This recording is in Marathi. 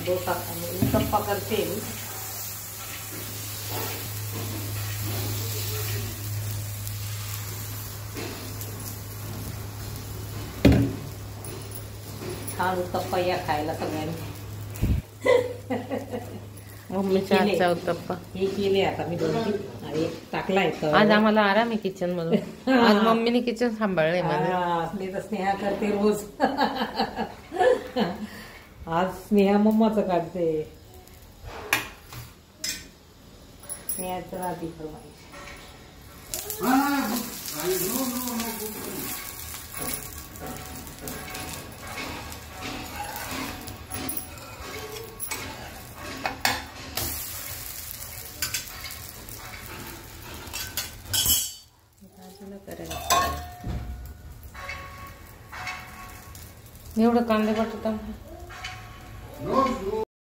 डोसा उत्तप्पा करते मी. छान उत्तप्पा या खायला सगळ्यांनी. मम्मीच्या हातचा उत्तप्पा हे केले आता मी 2-3 एक टाकलाय. आज आम्हाला आराम आहे किचन मधून. आज मम्मीने किचन सांभाळलंय माझं. मी तर स्नेहा करते रोज. आज स्नेहा मम्माचं काढते. स्नेहाचं राहते फरमाईश. एवढं कांदे बटाटा